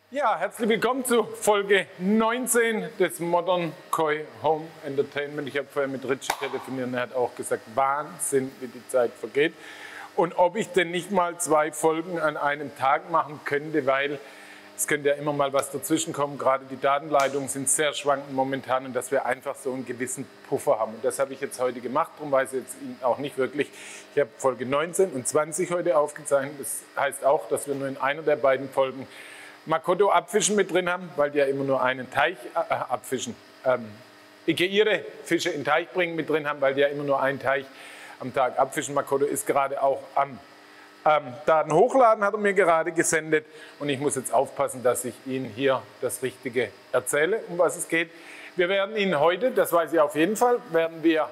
Ja, herzlich willkommen zu Folge 19 des Modern Koi Home Entertainment. Ich habe vorher mit Richie telefoniert und er hat auch gesagt, Wahnsinn, wie die Zeit vergeht. Und ob ich denn nicht mal 2 Folgen an einem Tag machen könnte, weil es könnte ja immer mal was dazwischen kommen. Gerade die Datenleitungen sind sehr schwankend momentan und dass wir einfach so einen gewissen Puffer haben. Und das habe ich jetzt heute gemacht, darum weiß ich jetzt auch nicht wirklich. Ich habe Folge 19 und 20 heute aufgezeichnet. Das heißt auch, dass wir nur in einer der beiden Folgen Makoto abfischen mit drin haben, weil die ja immer nur einen Teich abfischen. Ihre Fische in den Teich bringen mit drin haben, weil die ja immer nur einen Teich am Tag abfischen. Makoto ist gerade auch am Daten hochladen, hat er mir gerade gesendet. Und ich muss jetzt aufpassen, dass ich Ihnen hier das Richtige erzähle, um was es geht. Wir werden Ihnen heute, das weiß ich auf jeden Fall, werden wir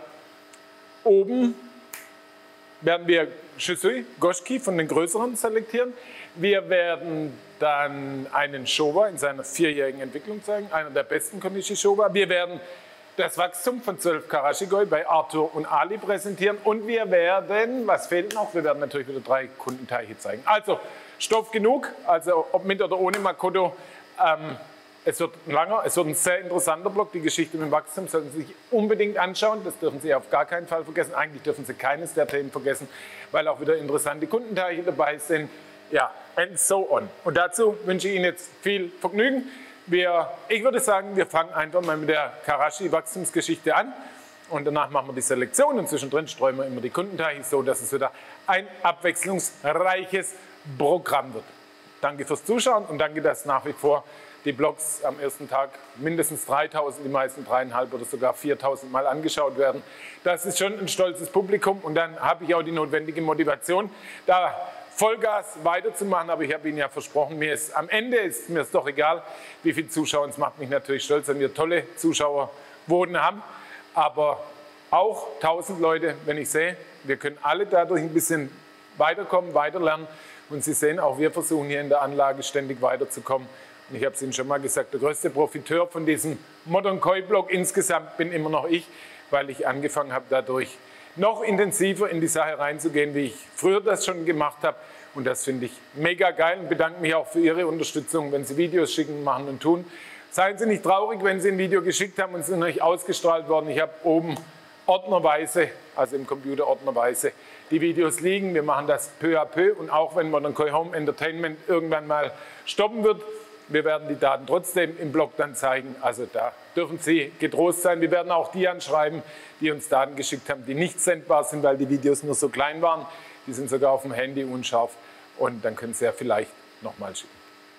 Shisui, Goshki von den größeren selektieren. Wir werden dann einen Showa in seiner 4-jährigen Entwicklung zeigen, einer der besten Konishi Showa. Wir werden das Wachstum von 12 Karashigoi bei Arthur und Ali präsentieren und wir werden, was fehlt noch? Wir werden natürlich wieder 3 Kundenteiche zeigen. Also Stoff genug, also ob mit oder ohne Makoto. Es wird ein sehr interessanter Blog. Die Geschichte mit dem Wachstum sollten Sie sich unbedingt anschauen. Das dürfen Sie auf gar keinen Fall vergessen. Eigentlich dürfen Sie keines der Themen vergessen, weil auch wieder interessante Kundenteiche dabei sind. Ja, and so on. Und dazu wünsche ich Ihnen jetzt viel Vergnügen. Ich würde sagen, wir fangen einfach mal mit der Karashi-Wachstumsgeschichte an. Und danach machen wir die Selektion und zwischendrin streuen wir immer die Kundenteiche, so dass es wieder ein abwechslungsreiches Programm wird. Danke fürs Zuschauen und danke, dass nach wie vor die Blogs am ersten Tag mindestens 3000, die meisten 3.500 oder sogar 4000 Mal angeschaut werden. Das ist schon ein stolzes Publikum und dann habe ich auch die notwendige Motivation, da Vollgas weiterzumachen. Aber ich habe Ihnen ja versprochen, am Ende ist mir doch egal, wie viele Zuschauer. Es macht mich natürlich stolz, wenn wir tolle Zuschauerquoten haben. Aber auch 1000 Leute, wenn ich sehe, wir können alle dadurch ein bisschen weiterkommen, weiterlernen. Und Sie sehen, auch wir versuchen hier in der Anlage ständig weiterzukommen. Und ich habe es Ihnen schon mal gesagt, der größte Profiteur von diesem Modern Koi Blog insgesamt bin immer noch ich, weil ich angefangen habe, dadurch noch intensiver in die Sache reinzugehen, wie ich früher das schon gemacht habe. Und das finde ich mega geil und bedanke mich auch für Ihre Unterstützung, wenn Sie Videos schicken, machen und tun. Seien Sie nicht traurig, wenn Sie ein Video geschickt haben und es ist noch nicht ausgestrahlt worden. Ich habe oben ordnerweise, also im Computer ordnerweise, die Videos liegen. Wir machen das peu à peu und auch wenn Modern Koi Home Entertainment irgendwann mal stoppen wird, wir werden die Daten trotzdem im Blog dann zeigen. Also da dürfen Sie getrost sein. Wir werden auch die anschreiben, die uns Daten geschickt haben, die nicht sendbar sind, weil die Videos nur so klein waren. Die sind sogar auf dem Handy unscharf. Und dann können Sie ja vielleicht nochmal schicken.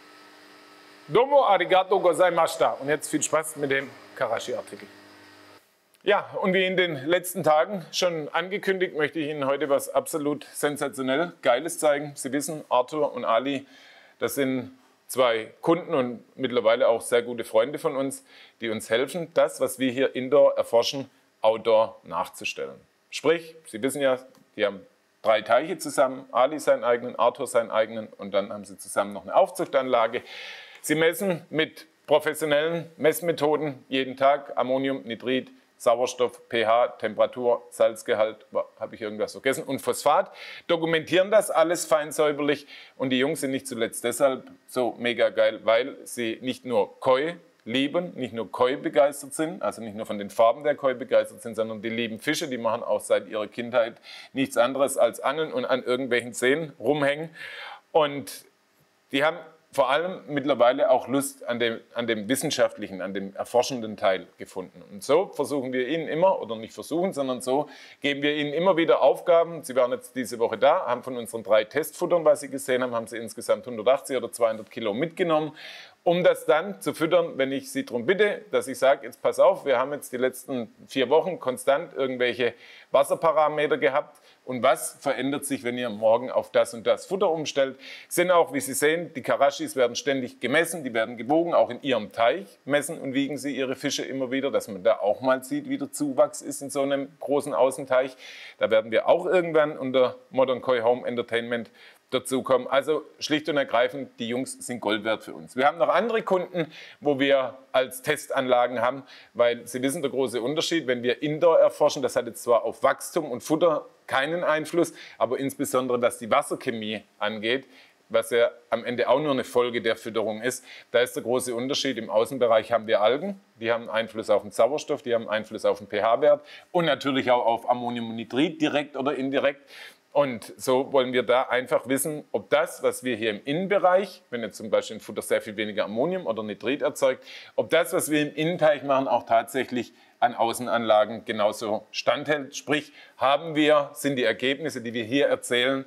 Domo arigato gozaimashita. Und jetzt viel Spaß mit dem Karashi-Artikel. Ja, und wie in den letzten Tagen schon angekündigt, möchte ich Ihnen heute was absolut sensationell Geiles zeigen. Sie wissen, Arthur und Ali, das sind 2 Kunden und mittlerweile auch sehr gute Freunde von uns, die uns helfen, das, was wir hier Indoor erforschen, Outdoor nachzustellen. Sprich, Sie wissen ja, die haben 3 Teiche zusammen, Ali seinen eigenen, Arthur seinen eigenen und dann haben sie zusammen noch eine Aufzuchtanlage. Sie messen mit professionellen Messmethoden jeden Tag Ammonium, Nitrit, Sauerstoff, pH, Temperatur, Salzgehalt, habe ich irgendwas vergessen, und Phosphat, dokumentieren das alles fein säuberlich und die Jungs sind nicht zuletzt deshalb so mega geil, weil sie nicht nur Koi lieben, nicht nur Koi begeistert sind, also nicht nur von den Farben der Koi begeistert sind, sondern die lieben Fische, die machen auch seit ihrer Kindheit nichts anderes als angeln und an irgendwelchen Seen rumhängen und die haben vor allem mittlerweile auch Lust an dem wissenschaftlichen, an dem erforschenden Teil gefunden. Und so versuchen wir Ihnen immer, oder nicht versuchen, sondern so geben wir Ihnen immer wieder Aufgaben. Sie waren jetzt diese Woche da, haben von unseren 3 Testfuttern, was Sie gesehen haben, haben Sie insgesamt 180 oder 200 Kilo mitgenommen, um das dann zu füttern, wenn ich Sie darum bitte, dass ich sage, jetzt pass auf, wir haben jetzt die letzten 4 Wochen konstant irgendwelche Wasserparameter gehabt. Und was verändert sich, wenn ihr morgen auf das und das Futter umstellt? Sind auch, wie Sie sehen, die Karashis werden ständig gemessen, die werden gewogen, auch in ihrem Teich messen und wiegen sie ihre Fische immer wieder, dass man da auch mal sieht, wie der Zuwachs ist in so einem großen Außenteich. Da werden wir auch irgendwann unter Modern Koi Home Entertainment dazukommen. Also schlicht und ergreifend, die Jungs sind Gold wert für uns. Wir haben noch andere Kunden, wo wir als Testanlagen haben, weil Sie wissen, der große Unterschied, wenn wir Indoor erforschen, das hat jetzt zwar auf Wachstum und Futter keinen Einfluss, aber insbesondere was die Wasserchemie angeht, was ja am Ende auch nur eine Folge der Fütterung ist. Da ist der große Unterschied. Im Außenbereich haben wir Algen, die haben Einfluss auf den Sauerstoff, die haben Einfluss auf den pH-Wert und natürlich auch auf Ammoniumnitrit, direkt oder indirekt. Und so wollen wir da einfach wissen, ob das, was wir hier im Innenbereich, wenn jetzt zum Beispiel ein Futter sehr viel weniger Ammonium oder Nitrit erzeugt, ob das, was wir im Innenteich machen, auch tatsächlich an Außenanlagen genauso standhält. Sprich, sind die Ergebnisse, die wir hier erzielen,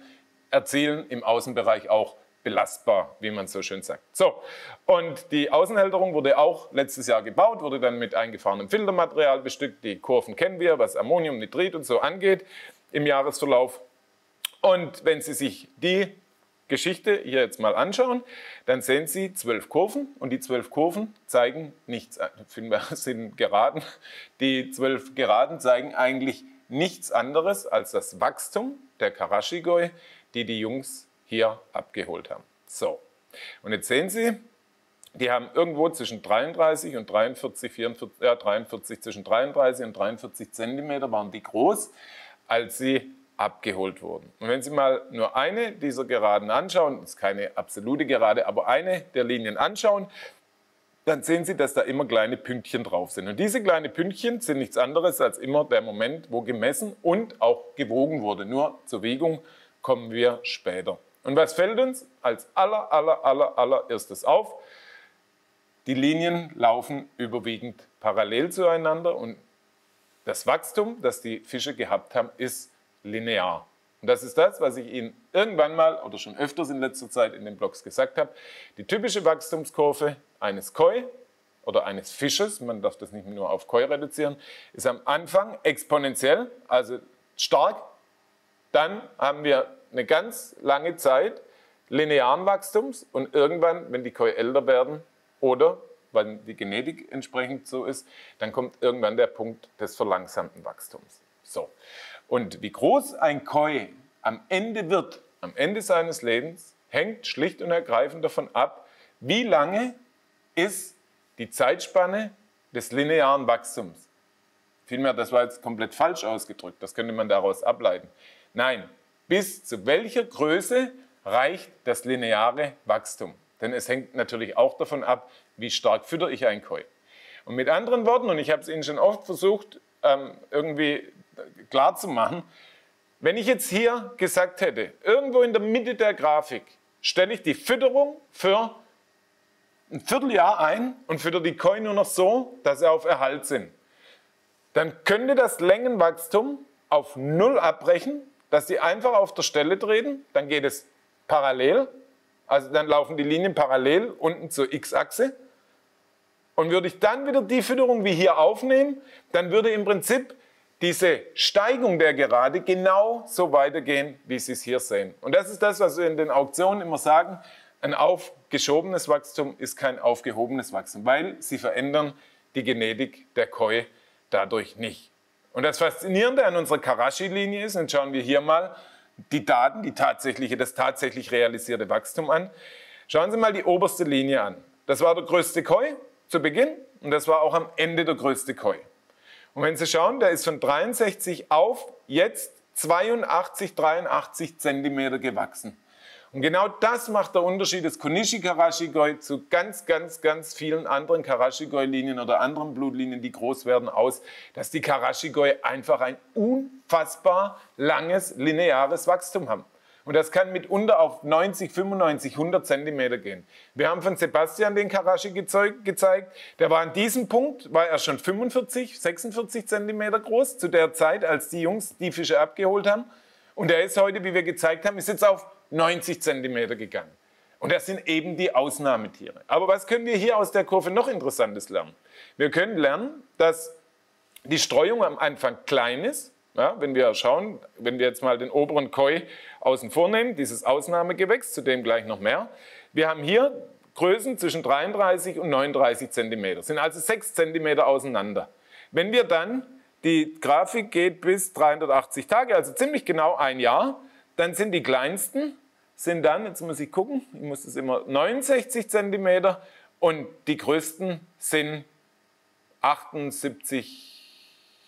im Außenbereich auch belastbar, wie man so schön sagt. So, und die Außenhälterung wurde auch letztes Jahr gebaut, wurde dann mit eingefahrenem Filtermaterial bestückt. Die Kurven kennen wir, was Ammonium, Nitrit und so angeht im Jahresverlauf. Und wenn Sie sich die Geschichte hier jetzt mal anschauen, dann sehen Sie 12 Kurven und die 12 Kurven zeigen nichts, sind Geraden. Die 12 Geraden zeigen eigentlich nichts anderes als das Wachstum der Karashigoi, die die Jungs hier abgeholt haben. So, und jetzt sehen Sie, die haben irgendwo zwischen 33 und 43, 43, zwischen 33 und 43 Zentimeter waren die groß, als sie abgeholt wurden. Und wenn Sie mal nur eine dieser Geraden anschauen, das ist keine absolute Gerade, aber eine der Linien anschauen, dann sehen Sie, dass da immer kleine Pünktchen drauf sind. Und diese kleinen Pünktchen sind nichts anderes als immer der Moment, wo gemessen und auch gewogen wurde. Nur zur Wiegung kommen wir später. Und was fällt uns als allererstes auf? Die Linien laufen überwiegend parallel zueinander und das Wachstum, das die Fische gehabt haben, ist linear. Und das ist das, was ich Ihnen irgendwann mal oder schon öfters in letzter Zeit in den Blogs gesagt habe. Die typische Wachstumskurve eines Koi oder eines Fisches, man darf das nicht nur auf Koi reduzieren, ist am Anfang exponentiell, also stark. Dann haben wir eine ganz lange Zeit linearen Wachstums und irgendwann, wenn die Koi älter werden oder weil die Genetik entsprechend so ist, dann kommt irgendwann der Punkt des verlangsamten Wachstums. So. Und wie groß ein Koi am Ende wird, am Ende seines Lebens, hängt schlicht und ergreifend davon ab, wie lange ist die Zeitspanne des linearen Wachstums. Vielmehr, das war jetzt komplett falsch ausgedrückt, das könnte man daraus ableiten. Nein, bis zu welcher Größe reicht das lineare Wachstum? Denn es hängt natürlich auch davon ab, wie stark füttere ich ein Koi. Und mit anderen Worten, und ich habe es Ihnen schon oft versucht, irgendwie klar zu machen, wenn ich jetzt hier gesagt hätte, irgendwo in der Mitte der Grafik stelle ich die Fütterung für ein Vierteljahr ein und füttere die Koi nur noch so, dass sie auf Erhalt sind, dann könnte das Längenwachstum auf 0 abbrechen, dass sie einfach auf der Stelle treten, dann geht es parallel, also dann laufen die Linien parallel unten zur X-Achse. Und würde ich dann wieder die Fütterung wie hier aufnehmen, dann würde im Prinzip diese Steigung der Gerade genau so weitergehen, wie Sie es hier sehen. Und das ist das, was wir in den Auktionen immer sagen, ein aufgeschobenes Wachstum ist kein aufgehobenes Wachstum, weil sie verändern die Genetik der Koi dadurch nicht. Und das Faszinierende an unserer Karashi-Linie ist, und schauen wir hier mal die Daten, das tatsächlich realisierte Wachstum an. Schauen Sie mal die oberste Linie an. Das war der größte Koi zu Beginn und das war auch am Ende der größte Koi. Und wenn Sie schauen, der ist von 63 auf jetzt 82, 83 Zentimeter gewachsen. Und genau das macht der Unterschied des Konishi Karashigoi zu ganz vielen anderen Karashigoi-Linien oder anderen Blutlinien, die groß werden, aus, dass die Karashigoi einfach ein unfassbar langes, lineares Wachstum haben. Und das kann mitunter auf 90, 95, 100 Zentimeter gehen. Wir haben von Sebastian den Karashi gezeigt. Der war an diesem Punkt, war er schon 45, 46 Zentimeter groß, zu der Zeit, als die Jungs die Fische abgeholt haben. Und er ist heute, wie wir gezeigt haben, ist jetzt auf 90 Zentimeter gegangen. Und das sind eben die Ausnahmetiere. Aber was können wir hier aus der Kurve noch Interessantes lernen? Wir können lernen, dass die Streuung am Anfang klein ist. Ja, wenn wir schauen, wenn wir jetzt mal den oberen Koi außen vor nehmen, dieses Ausnahmegewächs, zu dem gleich noch mehr. Wir haben hier Größen zwischen 33 und 39 Zentimeter, sind also 6 Zentimeter auseinander. Wenn wir dann, die Grafik geht bis 380 Tage, also ziemlich genau ein Jahr, dann sind die kleinsten, sind dann, jetzt muss ich gucken, ich muss das immer, 69 Zentimeter und die größten sind 78,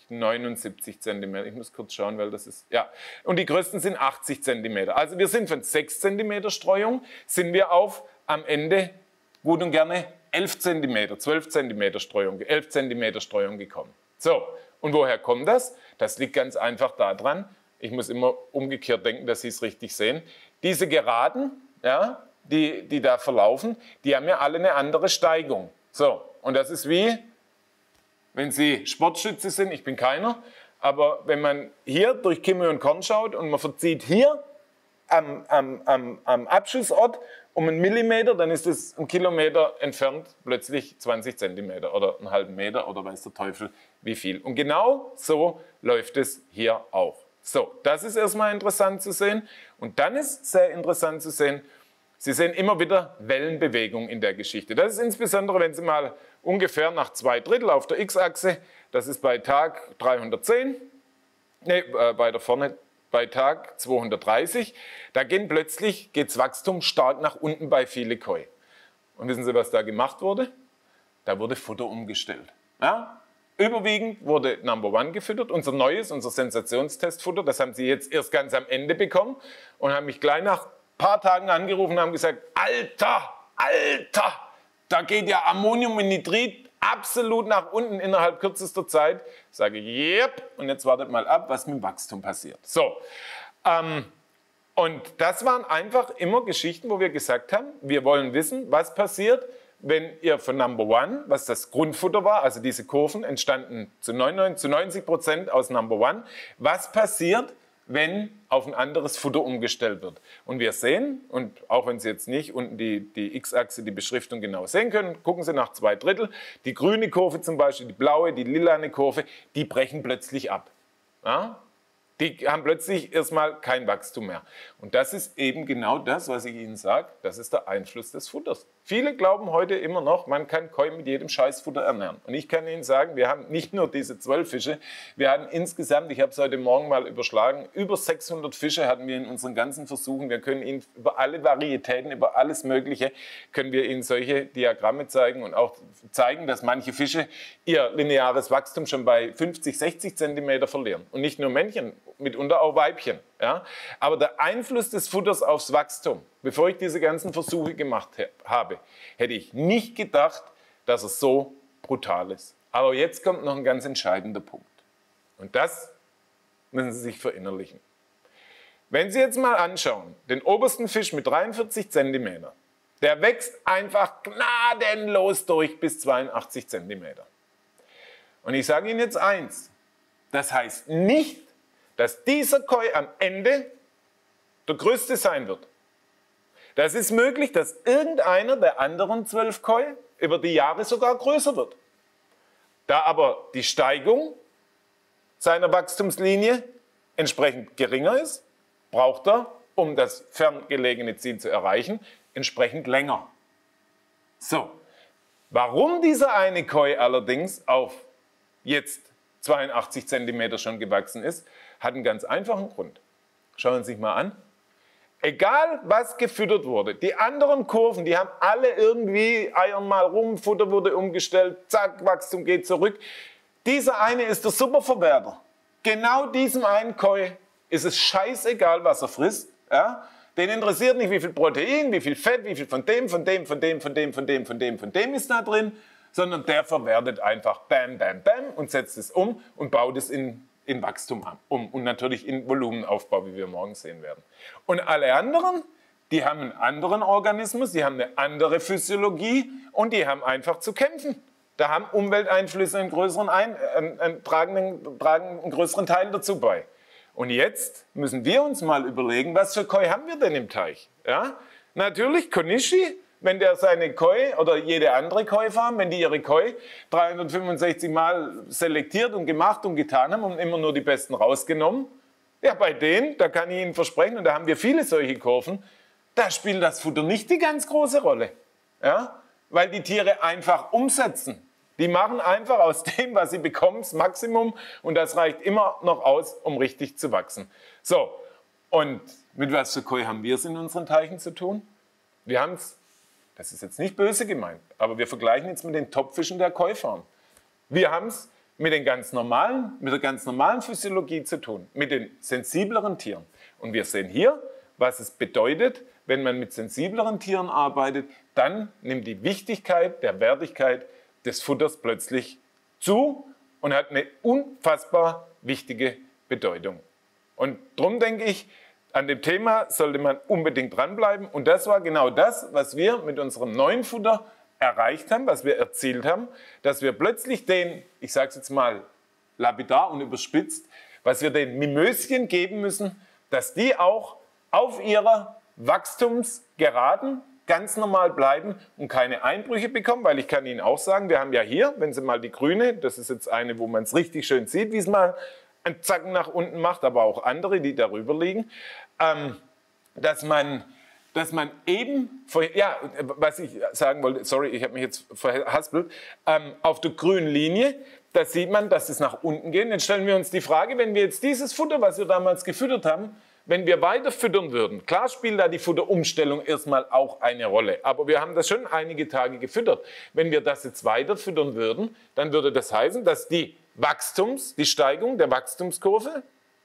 79 cm. Ich muss kurz schauen, weil das ist, ja. Und die größten sind 80 cm. Also wir sind von 6 cm Streuung, sind wir auf am Ende gut und gerne 11 cm, 12 cm Streuung, 11 cm Streuung gekommen. So, und woher kommt das? Das liegt ganz einfach daran, ich muss immer umgekehrt denken, dass Sie es richtig sehen. Diese Geraden, ja, die da verlaufen, die haben ja alle eine andere Steigung. So, und das ist wie, wenn Sie Sportschütze sind, ich bin keiner, aber wenn man hier durch Kimme und Korn schaut und man verzieht hier am Abschussort um einen Millimeter, dann ist es einen Kilometer entfernt plötzlich 20 Zentimeter oder einen halben Meter oder weiß der Teufel wie viel. Und genau so läuft es hier auch. So, das ist erstmal interessant zu sehen. Und dann ist sehr interessant zu sehen, Sie sehen immer wieder Wellenbewegung in der Geschichte. Das ist insbesondere, wenn Sie mal ungefähr nach 2/3 auf der X-Achse, das ist bei Tag 310, bei Tag 230, da geht das Wachstum stark nach unten bei viele Koi. Und wissen Sie, was da gemacht wurde? Da wurde Futter umgestellt. Ja? Überwiegend wurde Number One gefüttert, unser Sensationstestfutter, das haben Sie jetzt erst ganz am Ende bekommen und haben mich gleich nach paar Tagen angerufen und haben gesagt, Alter, da geht ja Ammonium und Nitrit absolut nach unten innerhalb kürzester Zeit. Ich sage, yep, und jetzt wartet mal ab, was mit dem Wachstum passiert. So, und das waren einfach immer Geschichten, wo wir gesagt haben, wir wollen wissen, was passiert, wenn ihr von Number One, was das Grundfutter war, also diese Kurven entstanden zu 90% aus Number One, was passiert, wenn auf ein anderes Futter umgestellt wird. Und wir sehen, und auch wenn Sie jetzt nicht unten die X-Achse, die Beschriftung genau sehen können, gucken Sie nach 2/3, die grüne Kurve zum Beispiel, die blaue, die lilane Kurve, die brechen plötzlich ab. Ja? Die haben plötzlich erstmal kein Wachstum mehr. Und das ist eben genau das, was ich Ihnen sage, das ist der Einfluss des Futters. Viele glauben heute immer noch, man kann Koi mit jedem Scheißfutter ernähren. Und ich kann Ihnen sagen, wir haben nicht nur diese 12 Fische, wir hatten insgesamt, ich habe es heute Morgen mal überschlagen, über 600 Fische hatten wir in unseren ganzen Versuchen. Wir können Ihnen über alle Varietäten, über alles Mögliche, können wir Ihnen solche Diagramme zeigen und auch zeigen, dass manche Fische ihr lineares Wachstum schon bei 50, 60 Zentimeter verlieren. Und nicht nur Männchen, mitunter auch Weibchen. Ja? Aber der Einfluss des Futters aufs Wachstum, bevor ich diese ganzen Versuche gemacht habe, hätte ich nicht gedacht, dass es so brutal ist. Aber jetzt kommt noch ein ganz entscheidender Punkt. Und das müssen Sie sich verinnerlichen. Wenn Sie jetzt mal anschauen, den obersten Fisch mit 43 cm, der wächst einfach gnadenlos durch bis 82 cm. Und ich sage Ihnen jetzt eins, das heißt nicht, dass dieser Koi am Ende der größte sein wird. Das ist möglich, dass irgendeiner der anderen 12 Koi über die Jahre sogar größer wird. Da aber die Steigung seiner Wachstumslinie entsprechend geringer ist, braucht er, um das ferngelegene Ziel zu erreichen, entsprechend länger. So, warum dieser eine Koi allerdings auf jetzt 82 cm schon gewachsen ist, hat einen ganz einfachen Grund. Schauen Sie sich mal an. Egal, was gefüttert wurde, die anderen Kurven, die haben alle irgendwie eiern mal rum, Futter wurde umgestellt, zack, Wachstum geht zurück. Dieser eine ist der Superverwerter. Genau diesem einen Koi ist es scheißegal, was er frisst. Ja? Den interessiert nicht, wie viel Protein, wie viel Fett, wie viel von dem ist da drin, sondern der verwertet einfach bam, bam, bam und setzt es um und baut es in Wachstum um und natürlich in Volumenaufbau, wie wir morgen sehen werden. Und alle anderen, die haben einen anderen Organismus, die haben eine andere Physiologie und die haben einfach zu kämpfen. Da haben Umwelteinflüsse einen tragen einen größeren Teil dazu bei. Und jetzt müssen wir uns mal überlegen, was für Koi haben wir denn im Teich? Ja? Natürlich Konishi, wenn der seine Koi oder jede andere Koi-Farm, wenn die ihre Koi 365 Mal selektiert und gemacht und getan haben und immer nur die Besten rausgenommen, ja, bei denen, da kann ich Ihnen versprechen, und da haben wir viele solche Kurven, da spielt das Futter nicht die ganz große Rolle. Ja? Weil die Tiere einfach umsetzen. Die machen einfach aus dem, was sie bekommen, das Maximum und das reicht immer noch aus, um richtig zu wachsen. So, und mit was für Koi haben wir es in unseren Teichen zu tun? Wir haben es, das ist jetzt nicht böse gemeint, aber wir vergleichen jetzt mit den Topfischen der Koi-Farm. Wir haben es mit der ganz normalen Physiologie zu tun, mit den sensibleren Tieren. Und wir sehen hier, was es bedeutet, wenn man mit sensibleren Tieren arbeitet, dann nimmt die Wichtigkeit der Wertigkeit des Futters plötzlich zu und hat eine unfassbar wichtige Bedeutung. Und darum denke ich, an dem Thema sollte man unbedingt dranbleiben. Und das war genau das, was wir mit unserem neuen Futter erreicht haben, was wir erzielt haben, dass wir plötzlich den, ich sage es jetzt mal lapidar und überspitzt, was wir den Mimöschen geben müssen, dass die auch auf ihrer Wachstumsgeraden ganz normal bleiben und keine Einbrüche bekommen, weil ich kann Ihnen auch sagen, wir haben ja hier, wenn Sie mal die grüne, das ist jetzt eine, wo man es richtig schön sieht, wie es mal einen Zacken nach unten macht, aber auch andere, die darüber liegen, dass man eben, ja, was ich sagen wollte, sorry, ich habe mich jetzt verhaspelt, auf der grünen Linie, da sieht man, dass es nach unten geht. Jetzt stellen wir uns die Frage, wenn wir jetzt dieses Futter, was wir damals gefüttert haben, wenn wir weiter füttern würden, klar spielt da die Futterumstellung erstmal auch eine Rolle, aber wir haben das schon einige Tage gefüttert. Wenn wir das jetzt weiter füttern würden, dann würde das heißen, dass die Steigung der Wachstumskurve,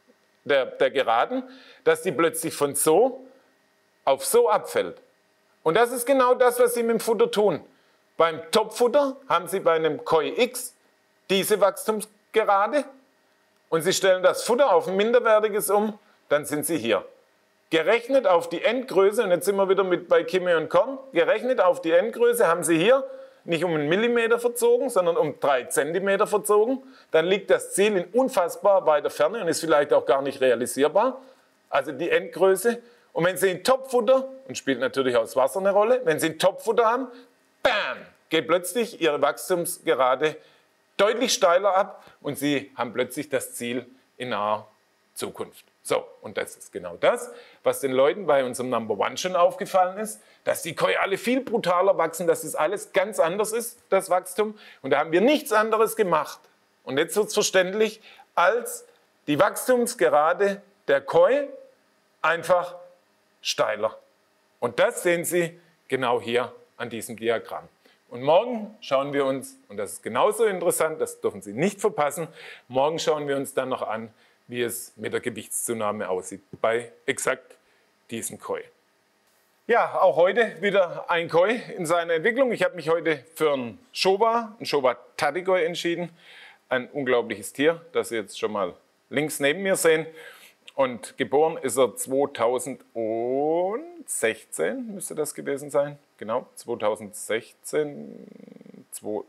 der Geraden, dass die plötzlich von so auf so abfällt. Und das ist genau das, was Sie mit dem Futter tun. Beim Topfutter haben Sie bei einem Koi X diese Wachstumsgerade und Sie stellen das Futter auf ein minderwertiges um, dann sind Sie hier. Gerechnet auf die Endgröße, und jetzt sind wir wieder bei Kimme und Korn, gerechnet auf die Endgröße haben Sie hier nicht um 1 Millimeter verzogen, sondern um 3 Zentimeter verzogen. Dann liegt das Ziel in unfassbar weiter Ferne und ist vielleicht auch gar nicht realisierbar. Also die Endgröße. Und wenn Sie ein Topfutter, und spielt natürlich auch das Wasser eine Rolle, wenn Sie ein Topfutter haben, bam, geht plötzlich Ihre Wachstumsgerade deutlich steiler ab und Sie haben plötzlich das Ziel in naher Zukunft. So, und das ist genau das, was den Leuten bei unserem Number One schon aufgefallen ist, dass die Koi alle viel brutaler wachsen, dass das alles ganz anders ist, das Wachstum. Und da haben wir nichts anderes gemacht. Und jetzt wird es verständlich, als die Wachstumsgerade der Koi einfach steiler. Und das sehen Sie genau hier an diesem Diagramm. Und morgen schauen wir uns, und das ist genauso interessant, das dürfen Sie nicht verpassen, morgen schauen wir uns dann noch an, wie es mit der Gewichtszunahme aussieht bei exakt diesem Koi. Ja, auch heute wieder ein Koi in seiner Entwicklung. Ich habe mich heute für einen Showa Tatikoi entschieden. Ein unglaubliches Tier, das Sie jetzt schon mal links neben mir sehen. Und geboren ist er 2016, müsste das gewesen sein. Genau, 2016,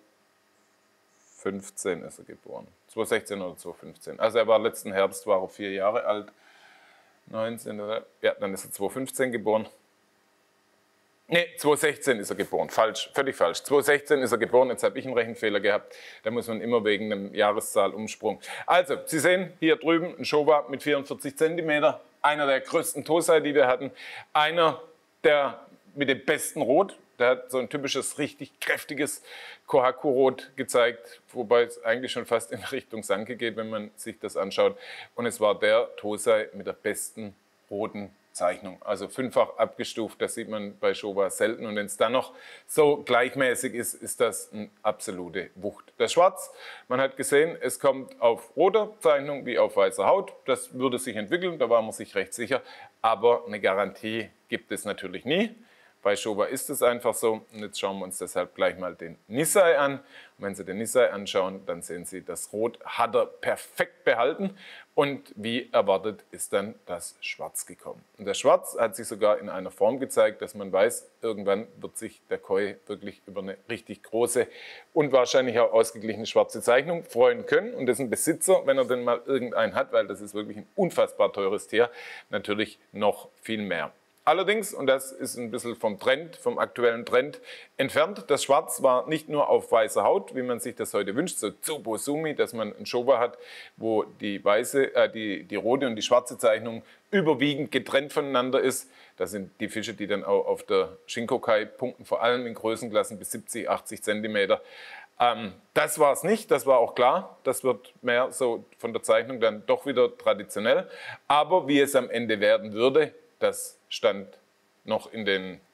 2015 ist er geboren. 2016 oder 2015. Also er war letzten Herbst, war er 4 Jahre alt. 19, ja, dann ist er 2015 geboren. Ne, 2016 ist er geboren. Falsch, völlig falsch. 2016 ist er geboren, jetzt habe ich einen Rechenfehler gehabt. Da muss man immer wegen einem Jahreszahl umsprungen. Also, Sie sehen hier drüben einen Showa mit 44 cm. Einer der größten Tosei, die wir hatten. Einer der mit dem besten Rot. Der hat so ein typisches, richtig kräftiges Kohaku-Rot gezeigt, wobei es eigentlich schon fast in Richtung Sanke geht, wenn man sich das anschaut. Und es war der Tosei mit der besten roten Zeichnung. Also 5-fach abgestuft, das sieht man bei Showa selten. Und wenn es dann noch so gleichmäßig ist, ist das eine absolute Wucht. Das Schwarz, man hat gesehen, es kommt auf roter Zeichnung wie auf weißer Haut. Das würde sich entwickeln, da war man sich recht sicher. Aber eine Garantie gibt es natürlich nie. Bei Showa ist es einfach so. Und jetzt schauen wir uns deshalb gleich mal den Nisei an. Und wenn Sie den Nisei anschauen, dann sehen Sie, das Rot hat er perfekt behalten. Und wie erwartet ist dann das Schwarz gekommen. Und das Schwarz hat sich sogar in einer Form gezeigt, dass man weiß, irgendwann wird sich der Koi wirklich über eine richtig große und wahrscheinlich auch ausgeglichene schwarze Zeichnung freuen können. Und dessen Besitzer, wenn er denn mal irgendeinen hat, weil das ist wirklich ein unfassbar teures Tier, natürlich noch viel mehr. Allerdings, und das ist ein bisschen vom aktuellen Trend entfernt, das Schwarz war nicht nur auf weißer Haut, wie man sich das heute wünscht, so Tsubosumi, dass man einen Showa hat, wo die rote und die schwarze Zeichnung überwiegend getrennt voneinander ist. Das sind die Fische, die dann auch auf der Shinkokai punkten, vor allem in Größenklassen bis 70, 80 cm. Das war es nicht, das war auch klar. Das wird mehr so von der Zeichnung dann doch wieder traditionell. Aber wie es am Ende werden würde, das stand noch in den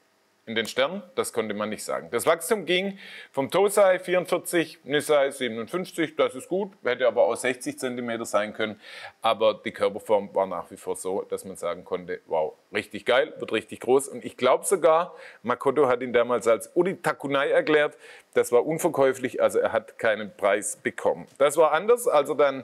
in den Sternen, das konnte man nicht sagen. Das Wachstum ging vom Tosai 44, Nissai 57, das ist gut, hätte aber auch 60 cm sein können. Aber die Körperform war nach wie vor so, dass man sagen konnte, wow, richtig geil, wird richtig groß. Und ich glaube sogar, Makoto hat ihn damals als Uri Takunai erklärt, das war unverkäuflich, also er hat keinen Preis bekommen. Das war anders, also dann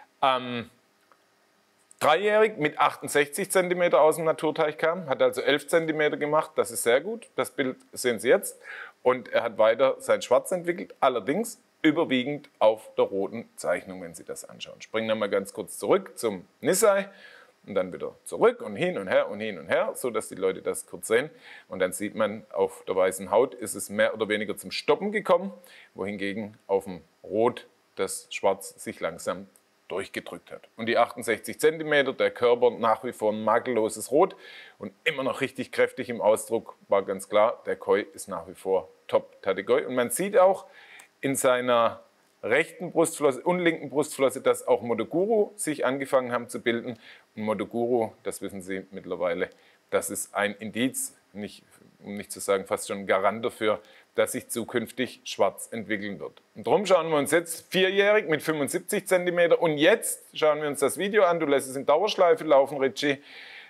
dreijährig mit 68 cm aus dem Naturteich kam, hat also 11 cm gemacht, das ist sehr gut, das Bild sehen Sie jetzt. Und er hat weiter sein Schwarz entwickelt, allerdings überwiegend auf der roten Zeichnung, wenn Sie das anschauen. Springen wir mal ganz kurz zurück zum Nissai und dann wieder zurück und hin und her, so dass die Leute das kurz sehen. Und dann sieht man, auf der weißen Haut ist es mehr oder weniger zum Stoppen gekommen, wohingegen auf dem Rot das Schwarz sich langsam durchgedrückt hat. Und die 68 cm, der Körper nach wie vor ein makelloses Rot und immer noch richtig kräftig im Ausdruck, war ganz klar, der Koi ist nach wie vor top Tategoi. Und man sieht auch in seiner rechten Brustflosse und linken Brustflosse, dass auch Modoguru sich angefangen haben zu bilden. Und Modoguru, das wissen Sie mittlerweile, das ist ein Indiz, um nicht zu sagen fast schon ein Garant dafür, dass sich zukünftig schwarz entwickeln wird. Und darum schauen wir uns jetzt vierjährig mit 75 cm und jetzt schauen wir uns das Video an. Du lässt es in Dauerschleife laufen, Richie.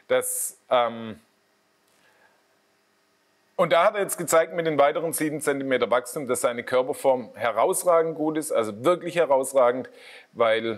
Und da hat er jetzt gezeigt mit den weiteren 7 cm Wachstum, dass seine Körperform herausragend gut ist, also wirklich herausragend, weil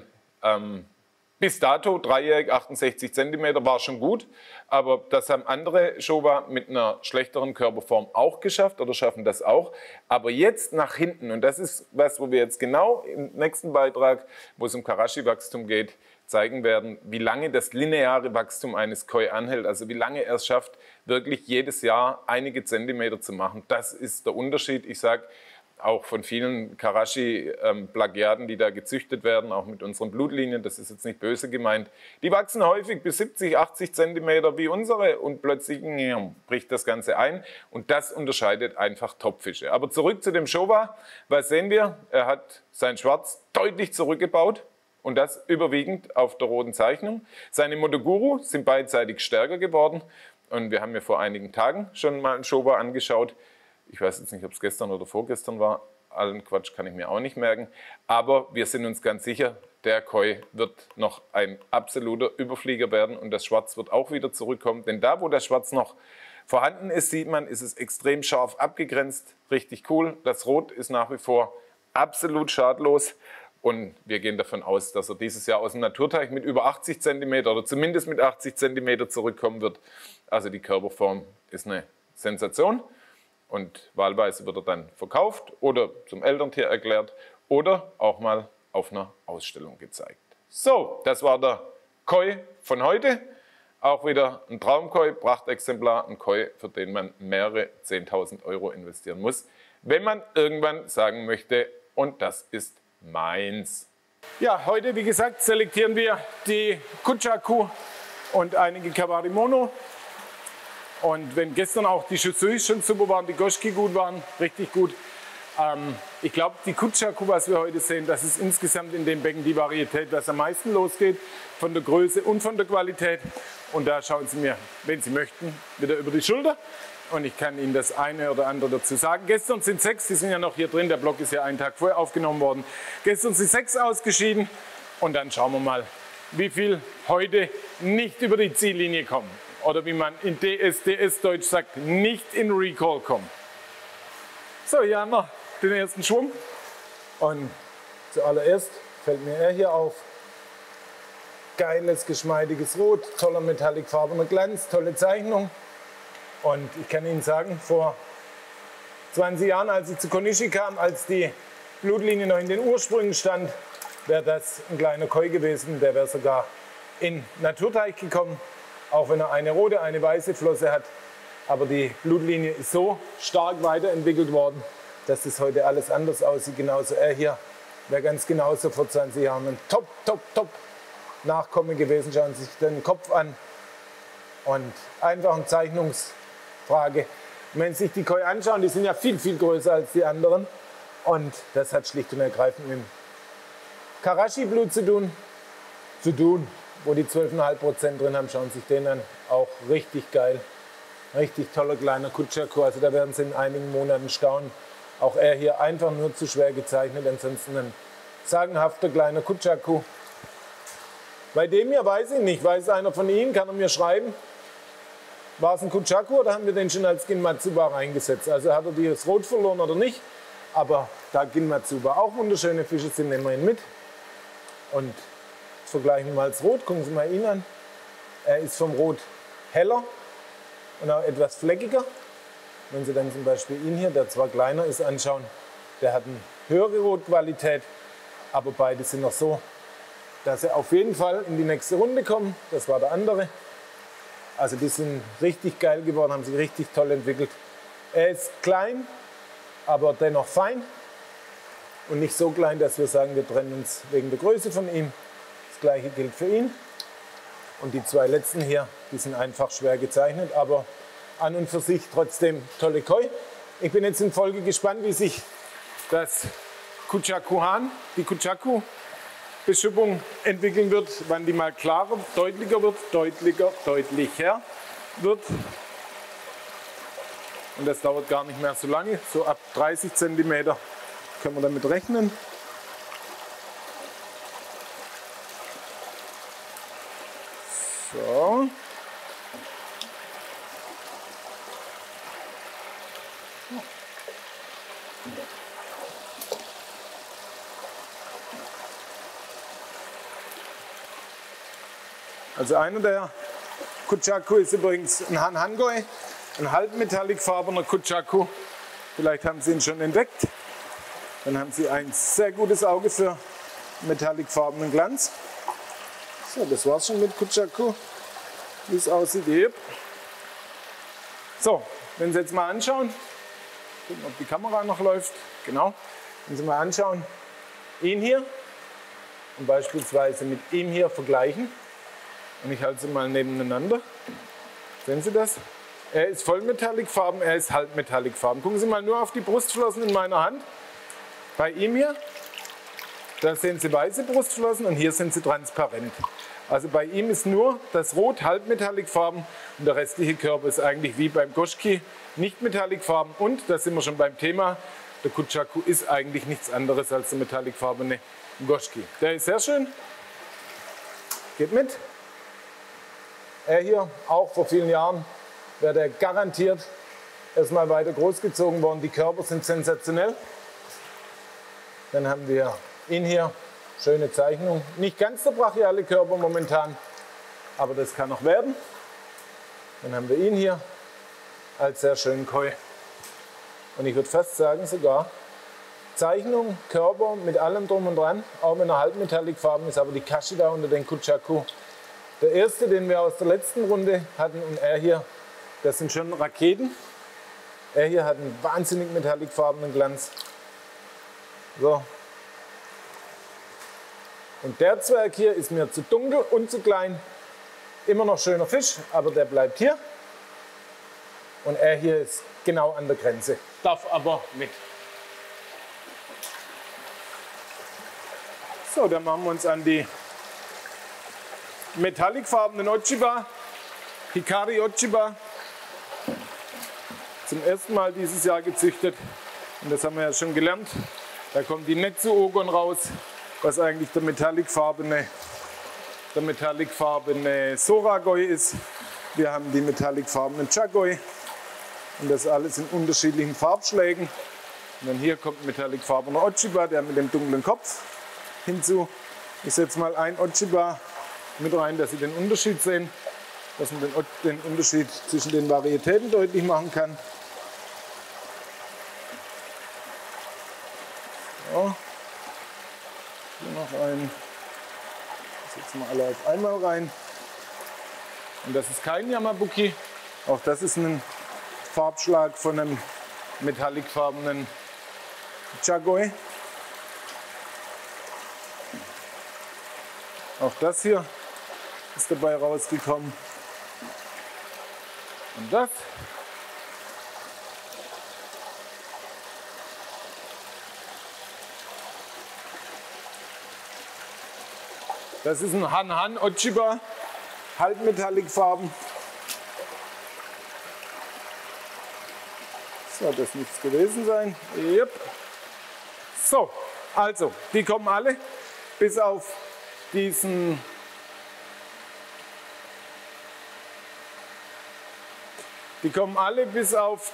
bis dato, dreijährig, 68 cm, war schon gut, aber das haben andere Showa mit einer schlechteren Körperform auch geschafft oder schaffen das auch. Aber jetzt nach hinten, und das ist was, wo wir jetzt genau im nächsten Beitrag, wo es um Karashi-Wachstum geht, zeigen werden, wie lange das lineare Wachstum eines Koi anhält, also wie lange er es schafft, wirklich jedes Jahr einige Zentimeter zu machen. Das ist der Unterschied. Ich sage, auch von vielen Karashi-Plagiaten, die da gezüchtet werden, auch mit unseren Blutlinien, das ist jetzt nicht böse gemeint, die wachsen häufig bis 70, 80 cm wie unsere und plötzlich bricht das Ganze ein und das unterscheidet einfach Topfische. Aber zurück zu dem Showa, was sehen wir? Er hat sein Schwarz deutlich zurückgebaut und das überwiegend auf der roten Zeichnung. Seine Modoguru sind beidseitig stärker geworden und wir haben ja vor einigen Tagen schon mal einen Showa angeschaut. Ich weiß jetzt nicht, ob es gestern oder vorgestern war. Allen Quatsch kann ich mir auch nicht merken. Aber wir sind uns ganz sicher, der Koi wird noch ein absoluter Überflieger werden und das Schwarz wird auch wieder zurückkommen. Denn da, wo das Schwarz noch vorhanden ist, sieht man, ist es extrem scharf abgegrenzt. Richtig cool. Das Rot ist nach wie vor absolut schadlos. Und wir gehen davon aus, dass er dieses Jahr aus dem Naturteich mit über 80 cm oder zumindest mit 80 cm zurückkommen wird. Also die Körperform ist eine Sensation. Und wahlweise wird er dann verkauft oder zum Elterntier erklärt oder auch mal auf einer Ausstellung gezeigt. So, das war der Koi von heute. Auch wieder ein Traumkoi, Prachtexemplar, ein Koi, für den man mehrere 10.000 € investieren muss, wenn man irgendwann sagen möchte, und das ist meins. Ja, heute, wie gesagt, selektieren wir die Kuchaku und einige Kawarimono. Und wenn gestern auch die Shusui schon super waren, die Goshki gut waren, richtig gut. Ich glaube, die Kuchaku, was wir heute sehen, das ist insgesamt in dem Becken die Varietät, was am meisten losgeht, von der Größe und von der Qualität. Und da schauen Sie mir, wenn Sie möchten, wieder über die Schulter. Und ich kann Ihnen das eine oder andere dazu sagen. Gestern sind 6, die sind ja noch hier drin, der Blog ist ja einen Tag vorher aufgenommen worden. Gestern sind 6 ausgeschieden und dann schauen wir mal, wie viel heute nicht über die Ziellinie kommen. Oder wie man in DSDS-Deutsch sagt, nicht in Recall kommen. So, hier haben wir den ersten Schwung. Und zuallererst fällt mir er hier auf. Geiles, geschmeidiges Rot, toller metallicfarbener Glanz, tolle Zeichnung. Und ich kann Ihnen sagen, vor 20 Jahren, als ich zu Konishi kam, als die Blutlinie noch in den Ursprüngen stand, wäre das ein kleiner Koi gewesen. Der wäre sogar in Naturteich gekommen. Auch wenn er eine rote, eine weiße Flosse hat. Aber die Blutlinie ist so stark weiterentwickelt worden, dass das heute alles anders aussieht. Genauso er hier wäre ganz genauso vor 20 Jahren ein top Nachkomme gewesen. Schauen Sie sich den Kopf an. Und einfach eine Zeichnungsfrage. Wenn Sie sich die Koi anschauen, die sind ja viel größer als die anderen. Und das hat schlicht und ergreifend mit dem Karashi-Blut zu tun. Wo die 12,5% drin haben, schauen Sie sich den an. Auch richtig geil. Richtig toller kleiner Kutschaku, also da werden Sie in einigen Monaten staunen. Auch er hier einfach nur zu schwer gezeichnet, ansonsten ein sagenhafter kleiner Kutschaku. Bei dem hier weiß ich nicht, weiß einer von Ihnen, kann er mir schreiben, war es ein Kutschaku oder haben wir den schon als Ginmatsuba reingesetzt? Also hat er das Rot verloren oder nicht? Aber da Ginmatsuba auch wunderschöne Fische sind, nehmen wir ihn mit. Und vergleichen wir mal das Rot, gucken Sie mal ihn an. Er ist vom Rot heller und auch etwas fleckiger. Wenn Sie dann zum Beispiel ihn hier, der zwar kleiner ist, anschauen, der hat eine höhere Rotqualität, aber beide sind noch so, dass sie auf jeden Fall in die nächste Runde kommen. Das war der andere. Also die sind richtig geil geworden, haben sich richtig toll entwickelt. Er ist klein, aber dennoch fein und nicht so klein, dass wir sagen, wir trennen uns wegen der Größe von ihm. Das gleiche gilt für ihn. Und die zwei letzten hier, die sind einfach schwer gezeichnet, aber an und für sich trotzdem tolle Koi. Ich bin jetzt in Folge gespannt, wie sich das Kutschaku-Han, die Kutschaku-Beschuppung entwickeln wird, wann die mal klarer, deutlicher wird. Und das dauert gar nicht mehr so lange, so ab 30 cm können wir damit rechnen. So. Also einer der Kutschaku ist übrigens ein Han-Han-Goi, ein halbmetallikfarbener Kutschaku. Vielleicht haben Sie ihn schon entdeckt. Dann haben Sie ein sehr gutes Auge für metallikfarbenen Glanz. So, das war's schon mit Kutschaku, wie es aussieht hier. So, wenn Sie jetzt mal anschauen, gucken, ob die Kamera noch läuft. Genau, wenn Sie mal anschauen, ihn hier und beispielsweise mit ihm hier vergleichen. Und ich halte sie mal nebeneinander. Sehen Sie das? Er ist vollmetallikfarben, er ist halbmetallikfarben. Gucken Sie mal nur auf die Brustflossen in meiner Hand. Bei ihm hier, da sehen Sie weiße Brustflossen und hier sind sie transparent. Also bei ihm ist nur das Rot halbmetallikfarben und der restliche Körper ist eigentlich wie beim Goschki nicht metallikfarben. Und da sind wir schon beim Thema, der Kutschaku ist eigentlich nichts anderes als der metallikfarbene Goschki. Der ist sehr schön. Geht mit. Er hier, auch vor vielen Jahren, wäre der garantiert erstmal weiter großgezogen worden. Die Körper sind sensationell. Dann haben wir ihn hier, schöne Zeichnung. Nicht ganz der brachiale Körper momentan, aber das kann noch werden. Dann haben wir ihn hier als sehr schönen Koi. Und ich würde fast sagen, sogar Zeichnung, Körper mit allem drum und dran, auch wenn er halbmetallikfarben ist, aber die Kasche da unter den Kutschaku. Der erste, den wir aus der letzten Runde hatten, und er hier, das sind schon Raketen. Er hier hat einen wahnsinnig metallikfarbenen Glanz. So. Und der Zwerg hier ist mir zu dunkel und zu klein. Immer noch schöner Fisch, aber der bleibt hier. Und er hier ist genau an der Grenze, darf aber mit. So, dann machen wir uns an die metallikfarbenen Ochiba, Hikari Ochiba, zum ersten Mal dieses Jahr gezüchtet. Und das haben wir ja schon gelernt. Da kommt die Netsu-Ogon raus, was eigentlich der metallikfarbene Sora-Goi ist. Wir haben die metallikfarbenen Chagoi und das alles in unterschiedlichen Farbschlägen. Und dann hier kommt ein metallikfarbener Ochiba, der mit dem dunklen Kopf hinzu. Ich setze mal ein Ochiba mit rein, dass Sie den Unterschied sehen, dass man den Unterschied zwischen den Varietäten deutlich machen kann. So. Hier noch ein. Das setzen wir alle auf einmal rein. Und das ist kein Yamabuki. Auch das ist ein Farbschlag von einem metallikfarbenen Chagoi. Auch das hier ist dabei rausgekommen. Und das. Das ist ein Han-Han Ochiba, halbmetallikfarben. Soll das nichts gewesen sein? Yep. So, also, die kommen alle bis auf diesen bis auf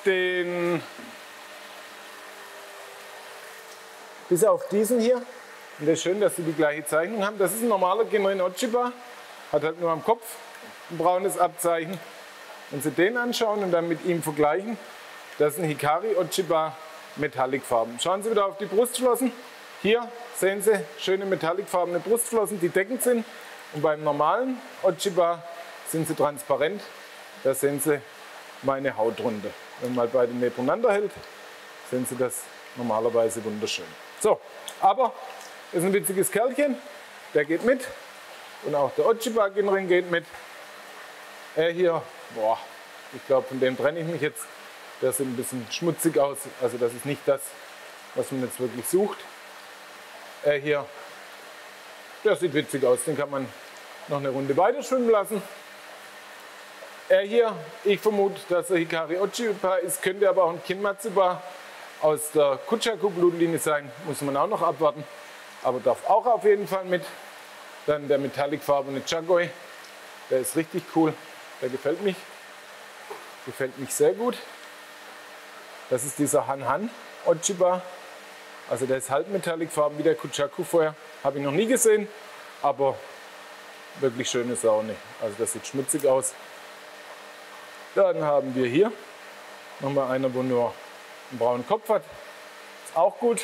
diesen hier. Und das ist schön, dass sie die gleiche Zeichnung haben. Das ist ein normaler Genrin Ochiba, hat halt nur am Kopf ein braunes Abzeichen. Wenn Sie den anschauen und dann mit ihm vergleichen, das ist ein Hikari Ochiba Metallicfarben. Schauen Sie wieder auf die Brustflossen. Hier sehen Sie schöne metallicfarbene Brustflossen, die deckend sind. Und beim normalen Ochiba sind sie transparent. Da sehen Sie meine Haut drunter. Wenn man beide nebeneinander hält, sehen Sie das normalerweise wunderschön. So, aber das ist ein witziges Kerlchen, der geht mit. Und auch der Ochiba Genrin geht mit. Er hier, boah, ich glaube, von dem trenne ich mich jetzt. Der sieht ein bisschen schmutzig aus, also das ist nicht das, was man jetzt wirklich sucht. Er hier, der sieht witzig aus, den kann man noch eine Runde weiter schwimmen lassen. Er hier, ich vermute, dass er Hikari Ochiba ist, könnte aber auch ein Kinmatsuba aus der Kuchaku-Blutlinie sein, muss man auch noch abwarten. Aber darf auch auf jeden Fall mit. Dann der metallicfarbene Chagoi, der ist richtig cool, der gefällt mich sehr gut. Das ist dieser Han-Han Ochiba, also der ist halbmetallicfarben wie der Kuchaku vorher, habe ich noch nie gesehen, aber wirklich schöne Saune, also das sieht schmutzig aus. Dann haben wir hier nochmal einer, wo nur einen braunen Kopf hat, ist auch gut.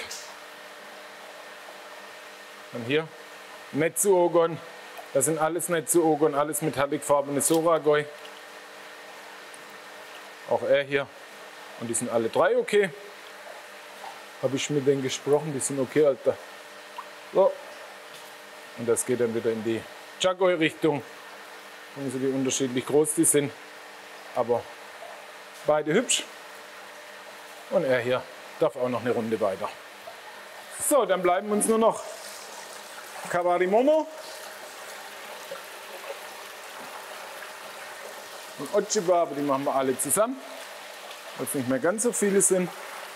Und hier Metsuogon, das sind alles Metsuogon, alles metallicfarbene Soragoi. Auch er hier. Und die sind alle drei okay. Habe ich mit denen gesprochen, die sind okay, Alter. So. Und das geht dann wieder in die Chagoi-Richtung. Gucken Sie, wie unterschiedlich groß die sind. Aber beide hübsch. Und er hier darf auch noch eine Runde weiter. So, dann bleiben uns nur noch Kawarimono und Ochiba, aber die machen wir alle zusammen, weil es nicht mehr ganz so viele sind.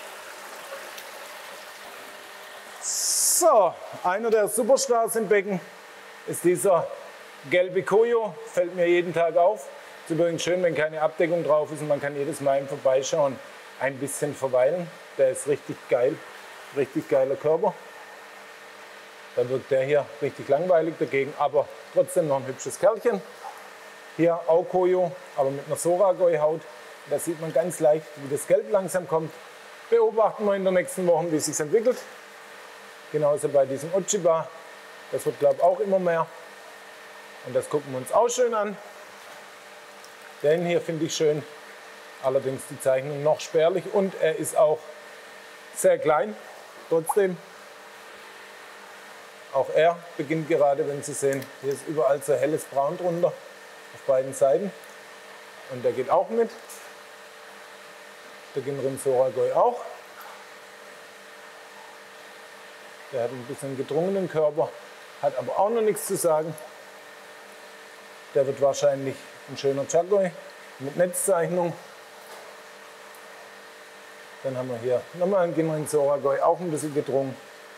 So, einer der Superstars im Becken ist dieser gelbe Koyo, fällt mir jeden Tag auf. Es ist übrigens schön, wenn keine Abdeckung drauf ist und man kann jedes Mal im Vorbeischauen ein bisschen verweilen. Der ist richtig geil, richtig geiler Körper. Da wirkt der hier richtig langweilig dagegen, aber trotzdem noch ein hübsches Kerlchen. Hier auch Koyo, aber mit einer Soragoi-Haut. Da sieht man ganz leicht, wie das Gelb langsam kommt. Beobachten wir in den nächsten Wochen, wie es sich entwickelt. Genauso bei diesem Ochiba. Das wird, glaube ich, auch immer mehr. Und das gucken wir uns auch schön an. Den hier finde ich schön. Allerdings die Zeichnung noch spärlich und er ist auch sehr klein. Trotzdem, auch er beginnt gerade, wenn Sie sehen, hier ist überall so helles Braun drunter auf beiden Seiten. Und der geht auch mit. Der Genrin Soragoi auch. Der hat ein bisschen gedrungenen Körper, hat aber auch noch nichts zu sagen. Der wird wahrscheinlich ein schöner Chagoi mit Netzzeichnung. Dann haben wir hier nochmal einen Genrin Soragoi, auch ein bisschen gedrungen.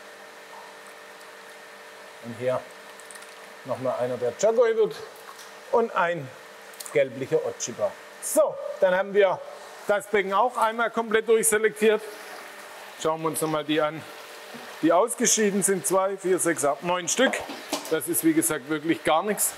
Und hier nochmal einer, der Chagoi wird. Und ein gelblicher Ochiba. So, dann haben wir das Becken auch einmal komplett durchselektiert. Schauen wir uns nochmal die an, die ausgeschieden sind. 2, 4, 6, 8, 9 Stück. Das ist wie gesagt wirklich gar nichts.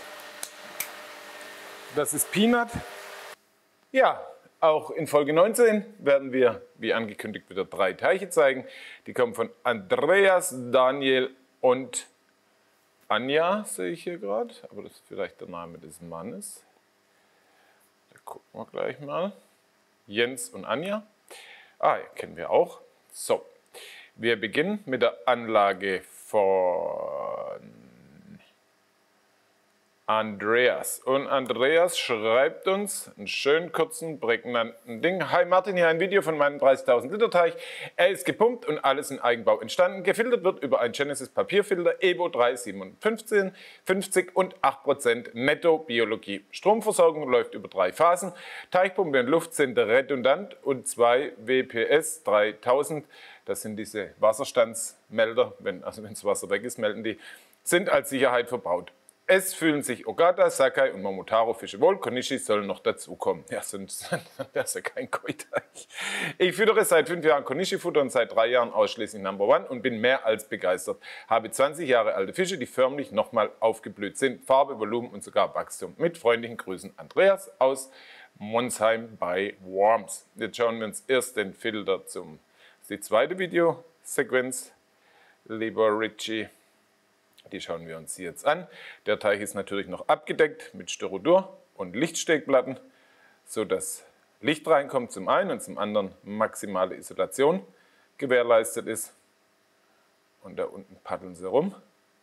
Das ist Peanut. Ja, auch in Folge 19 werden wir, wie angekündigt, wieder 3 Teiche zeigen. Die kommen von Andreas, Daniel und Anja, sehe ich hier gerade. Aber das ist vielleicht der Name des Mannes. Da gucken wir gleich mal. Jens und Anja. Ah, ja, kennen wir auch. So, wir beginnen mit der Anlage von Andreas. Und Andreas schreibt uns einen schönen, kurzen, prägnanten Ding. Hi Martin, hier ein Video von meinem 30.000 Liter Teich. Er ist gepumpt und alles in Eigenbau entstanden. Gefiltert wird über einen Genesis Papierfilter Evo 35750 und 8% Netto Biologie. Stromversorgung läuft über 3 Phasen. Teichpumpe und Luft sind redundant und 2 WPS 3000. Das sind diese Wasserstandsmelder. Wenn das Wasser weg ist, melden die. Sind als Sicherheit verbaut. Es fühlen sich Ogata, Sakai und Momotaro Fische wohl. Konishi sollen noch dazukommen. Ja, sonst wäre es ja kein Koi-Teich. Ich füttere seit 5 Jahren Konishi-Futter und seit 3 Jahren ausschließlich Number One und bin mehr als begeistert. Habe 20 Jahre alte Fische, die förmlich nochmal aufgeblüht sind. Farbe, Volumen und sogar Wachstum. Mit freundlichen Grüßen Andreas aus Monsheim bei Worms. Jetzt schauen wir uns erst den Filter die zweite Videosequenz, lieber Richie. Die schauen wir uns jetzt an. Der Teich ist natürlich noch abgedeckt mit Styrodur und Lichtstegplatten, sodass Licht reinkommt zum einen und zum anderen maximale Isolation gewährleistet ist. Und da unten paddeln sie rum.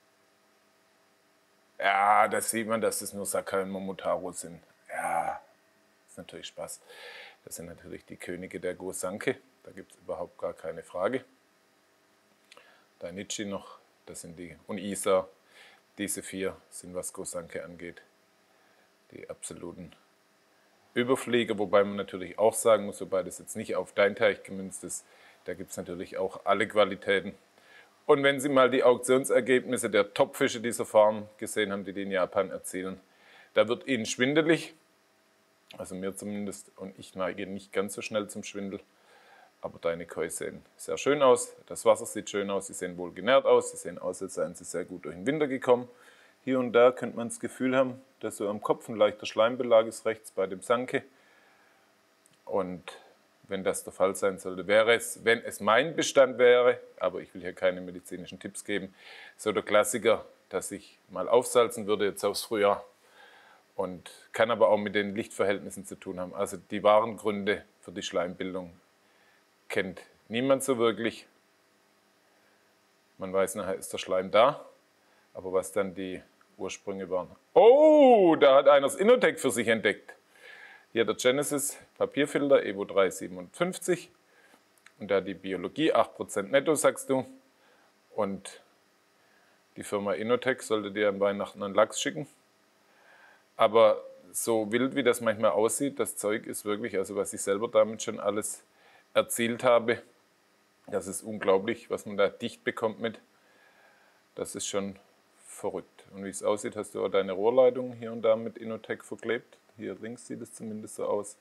Ja, da sieht man, dass es nur Sakai und Momotaro sind. Ja, ist natürlich Spaß. Das sind natürlich die Könige der Gosanke. Da gibt es überhaupt gar keine Frage. Dainichi noch. Das sind die, und Isa, diese 4 sind, was Gosanke angeht, die absoluten Überflieger, wobei man natürlich auch sagen muss, wobei das jetzt nicht auf dein Teich gemünzt ist, da gibt es natürlich auch alle Qualitäten. Und wenn Sie mal die Auktionsergebnisse der Topfische dieser Farm gesehen haben, die in Japan erzielen, da wird Ihnen schwindelig, also mir zumindest, und ich neige nicht ganz so schnell zum Schwindel. Aber deine Koi sehen sehr schön aus, das Wasser sieht schön aus, sie sehen wohl genährt aus, sie sehen aus, als seien sie sehr gut durch den Winter gekommen. Hier und da könnte man das Gefühl haben, dass so am Kopf ein leichter Schleimbelag ist, rechts bei dem Sanke. Und wenn das der Fall sein sollte, wäre es, wenn es mein Bestand wäre, aber ich will hier keine medizinischen Tipps geben, so der Klassiker, dass ich mal aufsalzen würde jetzt aufs Frühjahr. Und kann aber auch mit den Lichtverhältnissen zu tun haben. Also die wahren Gründe für die Schleimbildung kennt niemand so wirklich. Man weiß, nachher ist der Schleim da, aber was dann die Ursprünge waren. Oh, da hat einer das Innotec für sich entdeckt. Hier der Genesis Papierfilter Evo 357 und da die Biologie, 8% netto, sagst du. Und die Firma Innotec sollte dir am Weihnachten einen Lachs schicken. Aber so wild wie das manchmal aussieht, das Zeug ist wirklich, also was ich selber damit schon alles erzielt habe, das ist unglaublich, was man da dicht bekommt mit. Das ist schon verrückt. Und wie es aussieht, hast du auch deine Rohrleitung hier und da mit Innotec verklebt. Hier links sieht es zumindest so aus.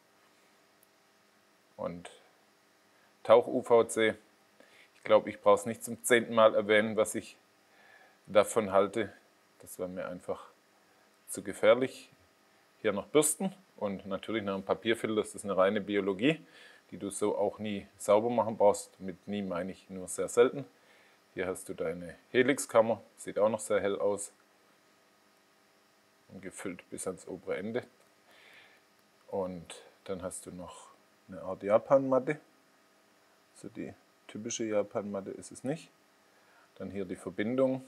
Und Tauch-UVC. Ich glaube, ich brauche es nicht zum 10. Mal erwähnen, was ich davon halte. Das war mir einfach zu gefährlich. Hier noch Bürsten und natürlich noch ein Papierfilter. Das ist eine reine Biologie, die du so auch nie sauber machen brauchst. Mit nie meine ich nur sehr selten. Hier hast du deine Helixkammer, sieht auch noch sehr hell aus. Und gefüllt bis ans obere Ende. Und dann hast du noch eine Art Japanmatte. So die typische Japanmatte ist es nicht. Dann hier die Verbindung.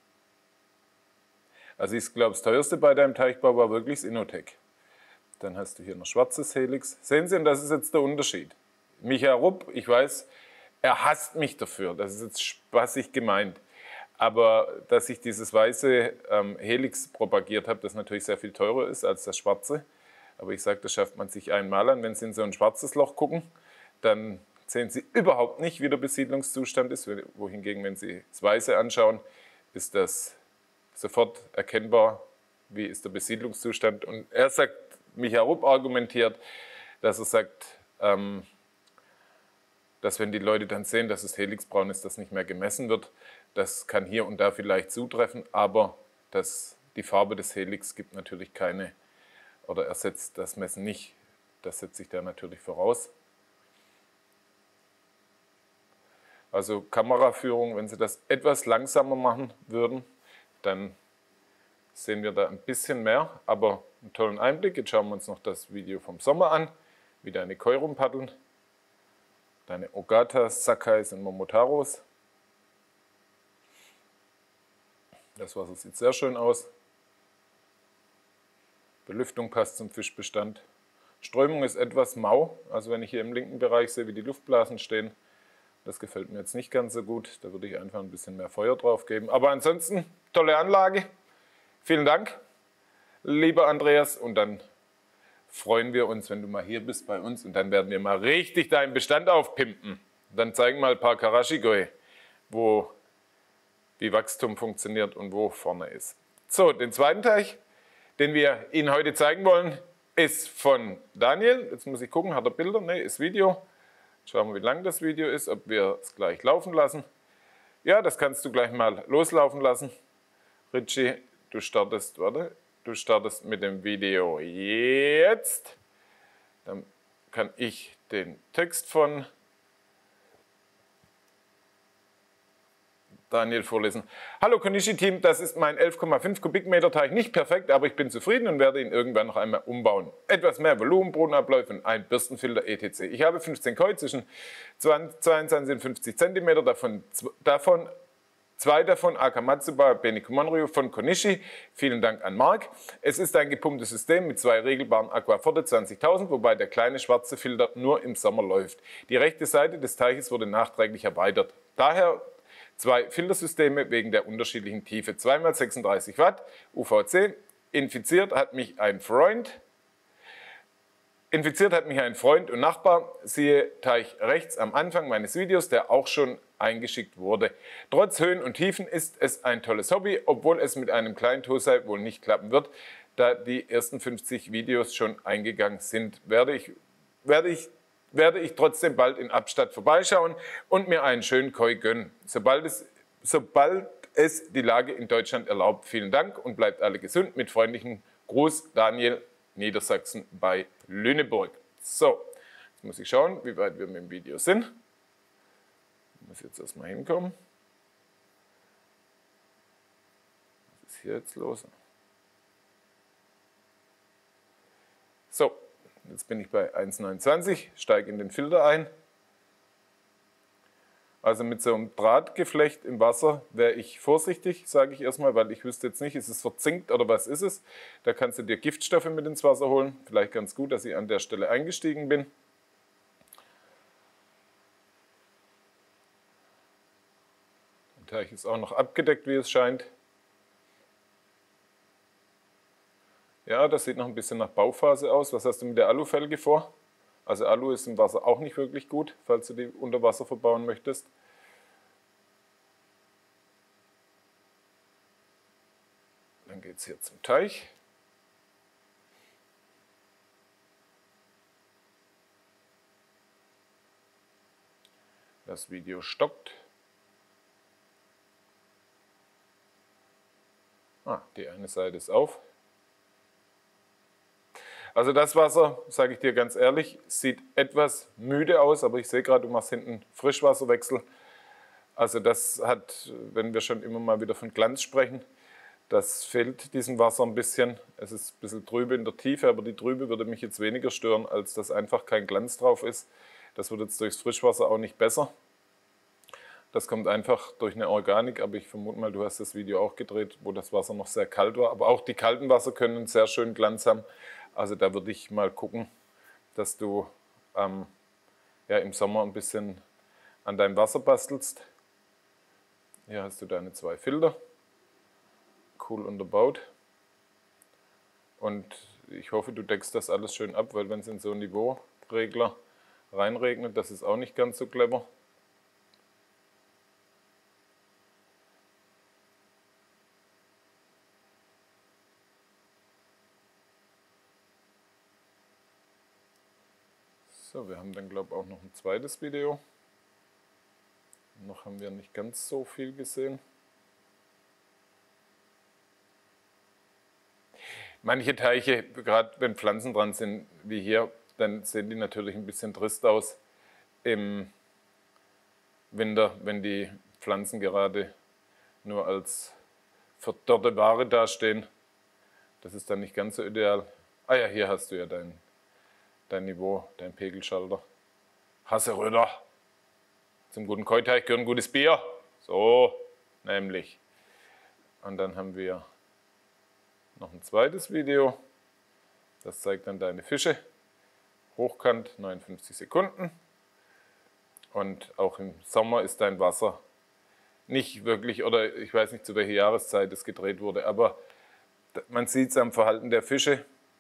Also ich glaube, das teuerste bei deinem Teichbau war wirklich das Innotec. Dann hast du hier noch schwarzes Helix. Sehen Sie, und das ist jetzt der Unterschied. Michael Rupp, ich weiß, er hasst mich dafür. Das ist jetzt spaßig gemeint. Aber dass ich dieses weiße Helix propagiert habe, das natürlich sehr viel teurer ist als das schwarze. Aber ich sage, das schafft man sich einmal an. Wenn Sie in so ein schwarzes Loch gucken, dann sehen Sie überhaupt nicht, wie der Besiedlungszustand ist. Wohingegen, wenn Sie das Weiße anschauen, ist das sofort erkennbar, wie ist der Besiedlungszustand. Und er sagt, Michael Rupp argumentiert, dass er sagt, dass wenn die Leute dann sehen, dass es helixbraun ist, das nicht mehr gemessen wird. Das kann hier und da vielleicht zutreffen, aber die Farbe des Helix gibt natürlich keine, oder ersetzt das Messen nicht. Das setzt sich da natürlich voraus. Also Kameraführung, wenn Sie das etwas langsamer machen würden, dann sehen wir da ein bisschen mehr, aber einen tollen Einblick. Jetzt schauen wir uns noch das Video vom Sommer an, wie deine Koi rumpaddeln, deine Ogatas, Sakais und Momotaros. Das Wasser sieht sehr schön aus. Belüftung passt zum Fischbestand. Strömung ist etwas mau, also wenn ich hier im linken Bereich sehe, wie die Luftblasen stehen, das gefällt mir jetzt nicht ganz so gut. Da würde ich einfach ein bisschen mehr Feuer drauf geben. Aber ansonsten, tolle Anlage. Vielen Dank, lieber Andreas. Und dann freuen wir uns, wenn du mal hier bist bei uns. Und dann werden wir mal richtig deinen Bestand aufpimpen. Dann zeigen mal ein paar Karashikoi, wie Wachstum funktioniert und wo vorne ist. So, den zweiten Teich, den wir Ihnen heute zeigen wollen, ist von Daniel. Jetzt muss ich gucken, hat er Bilder? Ne, ist Video. Schauen wir, wie lang das Video ist, ob wir es gleich laufen lassen. Ja, das kannst du gleich mal loslaufen lassen. Richie, du startest mit dem Video jetzt. Dann kann ich den Text von Daniel vorlesen. Hallo Konishi-Team, das ist mein 11,5 Kubikmeter Teich. Nicht perfekt, aber ich bin zufrieden und werde ihn irgendwann noch einmal umbauen. Etwas mehr Volumen, Bodenabläufe und ein Bürstenfilter etc. Ich habe 15 Koi zwischen 22 und 50 cm, zwei davon Akamatsuba Benikumonryu von Konishi. Vielen Dank an Marc. Es ist ein gepumptes System mit 2 regelbaren Aquaforte 20.000, wobei der kleine schwarze Filter nur im Sommer läuft. Die rechte Seite des Teiches wurde nachträglich erweitert. Daher 2 Filtersysteme wegen der unterschiedlichen Tiefe. 2x36 Watt, UVC. Infiziert hat mich ein Freund und Nachbar. Siehe Teich rechts am Anfang meines Videos, der auch schon eingeschickt wurde. Trotz Höhen und Tiefen ist es ein tolles Hobby, obwohl es mit einem kleinen Tosei wohl nicht klappen wird, da die ersten 50 Videos schon eingegangen sind. Werde ich trotzdem bald in Abstatt vorbeischauen und mir einen schönen Koi gönnen, sobald es die Lage in Deutschland erlaubt. Vielen Dank und bleibt alle gesund. Mit freundlichem Gruß, Daniel, Niedersachsen bei Lüneburg. So, jetzt muss ich schauen, wie weit wir mit dem Video sind. Ich muss jetzt erstmal hinkommen. Was ist hier jetzt los? So. Jetzt bin ich bei 1,29, steige in den Filter ein. Also mit so einem Drahtgeflecht im Wasser wäre ich vorsichtig, sage ich erstmal, weil ich wüsste jetzt nicht, ist es verzinkt oder was ist es. Da kannst du dir Giftstoffe mit ins Wasser holen. Vielleicht ganz gut, dass ich an der Stelle eingestiegen bin. Der Teich ist auch noch abgedeckt, wie es scheint. Ja, das sieht noch ein bisschen nach Bauphase aus. Was hast du mit der Alufelge vor? Also Alu ist im Wasser auch nicht wirklich gut, falls du die unter Wasser verbauen möchtest. Dann geht es hier zum Teich. Das Video stoppt. Die eine Seite ist auf. Also das Wasser, sage ich dir ganz ehrlich, sieht etwas müde aus, aber ich sehe gerade, du machst hinten Frischwasserwechsel. Also das hat, wenn wir schon immer mal wieder von Glanz sprechen, das fehlt diesem Wasser ein bisschen. Es ist ein bisschen trübe in der Tiefe, aber die Trübe würde mich jetzt weniger stören, als dass einfach kein Glanz drauf ist. Das wird jetzt durchs Frischwasser auch nicht besser. Das kommt einfach durch eine Organik, aber ich vermute mal, du hast das Video auch gedreht, wo das Wasser noch sehr kalt war. Aber auch die kalten Wasser können einen sehr schönen Glanz haben. Also da würde ich mal gucken, dass du im Sommer ein bisschen an deinem Wasser bastelst. Hier hast du deine 2 Filter, cool unterbaut. Und ich hoffe, du deckst das alles schön ab, weil wenn es in so einen Niveauregler reinregnet, das ist auch nicht ganz so clever. So, wir haben dann, glaube ich, auch noch ein zweites Video. Noch haben wir nicht ganz so viel gesehen. Manche Teiche, gerade wenn Pflanzen dran sind, wie hier, dann sehen die natürlich ein bisschen trist aus im Winter, wenn die Pflanzen gerade nur als verdorrte Ware dastehen. Das ist dann nicht ganz so ideal. Ah ja, hier hast du ja dein Niveau, dein Pegelschalter. Hasseröder. Zum guten Koi-Teich gehört ein gutes Bier. So, nämlich. Und dann haben wir noch ein zweites Video. Das zeigt dann deine Fische. Hochkant 59 Sekunden. Und auch im Sommer ist dein Wasser nicht wirklich, oder ich weiß nicht, zu welcher Jahreszeit es gedreht wurde, aber man sieht es am Verhalten der Fische.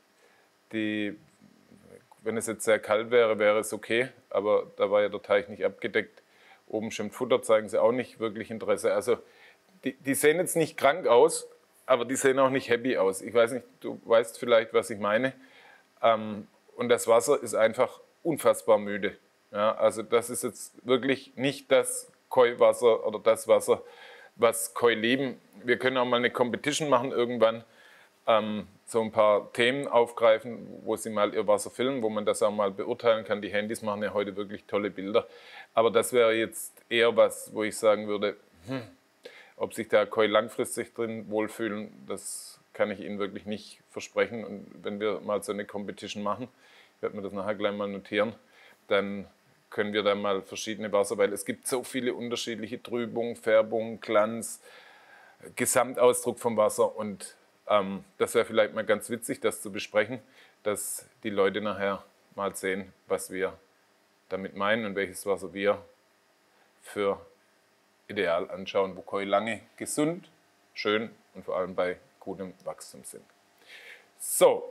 Wenn es jetzt sehr kalt wäre, wäre es okay, aber da war ja der Teich nicht abgedeckt. Oben schwimmt Futter, zeigen sie auch nicht wirklich Interesse. Also die sehen jetzt nicht krank aus, aber die sehen auch nicht happy aus. Ich weiß nicht, du weißt vielleicht, was ich meine. Und das Wasser ist einfach unfassbar müde. Ja, also das ist jetzt wirklich nicht das Koi-Wasser oder das Wasser, was Koi lieben. Wir können auch mal eine Competition machen irgendwann, so ein paar Themen aufgreifen, wo sie mal ihr Wasser filmen, wo man das auch mal beurteilen kann. Die Handys machen ja heute wirklich tolle Bilder. Aber das wäre jetzt eher was, wo ich sagen würde, ob sich da Koi langfristig drin wohlfühlen, das kann ich Ihnen wirklich nicht versprechen. Und wenn wir mal so eine Competition machen, ich werde mir das nachher gleich mal notieren, dann können wir da mal verschiedene Wasser, weil es gibt so viele unterschiedliche Trübung, Färbung, Glanz, Gesamtausdruck vom Wasser und das wäre vielleicht mal ganz witzig, das zu besprechen, dass die Leute nachher mal sehen, was wir damit meinen und welches Wasser wir für ideal anschauen, wo Koi lange gesund, schön und vor allem bei gutem Wachstum sind. So,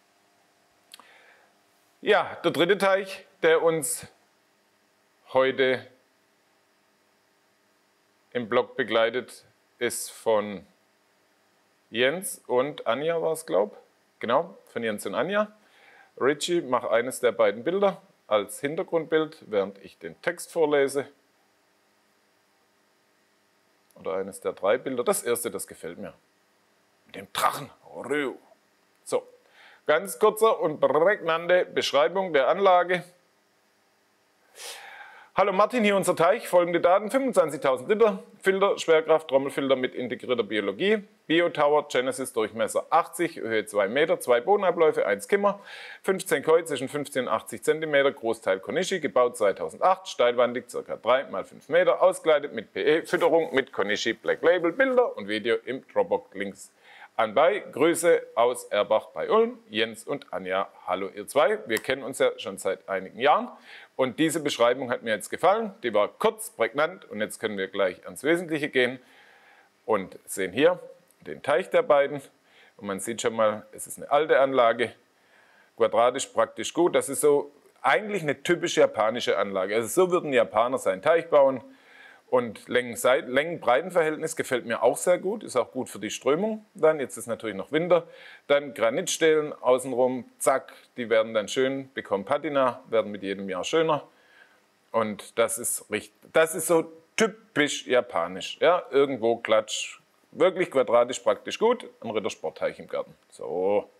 ja, der dritte Teich, der uns heute im Blog begleitet, ist von Jens und Anja war es, glaube ich. Genau, von Jens und Anja. Richie, mach eines der beiden Bilder als Hintergrundbild, während ich den Text vorlese. Oder eines der 3 Bilder. Das erste, das gefällt mir. Mit dem Drachen. So, ganz kurzer und prägnante Beschreibung der Anlage. Hallo Martin, hier unser Teich. Folgende Daten: 25.000 Liter, Filter, Schwerkraft, Trommelfilter mit integrierter Biologie, Biotower, Genesis, Durchmesser 80, Höhe 2 Meter, 2 Bodenabläufe, 1 Kimmer, 15 Koi zwischen 15 und 80 cm, Großteil Konishi, gebaut 2008, steilwandig, ca. 3 x 5 Meter, ausgeleitet mit PE, Fütterung mit Konishi Black Label, Bilder und Video im Dropbox Links anbei. Grüße aus Erbach bei Ulm, Jens und Anja. Hallo ihr zwei, wir kennen uns ja schon seit einigen Jahren und diese Beschreibung hat mir jetzt gefallen. Die war kurz, prägnant und jetzt können wir gleich ans Wesentliche gehen und sehen hier den Teich der beiden. Und man sieht schon mal, es ist eine alte Anlage, quadratisch praktisch gut. Das ist so eigentlich eine typisch japanische Anlage. Also so würden Japaner seinen Teich bauen. Und Längen-Breiten-Verhältnis gefällt mir auch sehr gut, ist auch gut für die Strömung dann. Jetzt ist natürlich noch Winter. Dann Granitstelen außenrum, zack, die werden dann schön, bekommen Patina, werden mit jedem Jahr schöner. Und das ist so typisch japanisch. Ja, irgendwo Klatsch, wirklich quadratisch praktisch gut, ein Rittersportteich im Garten. So.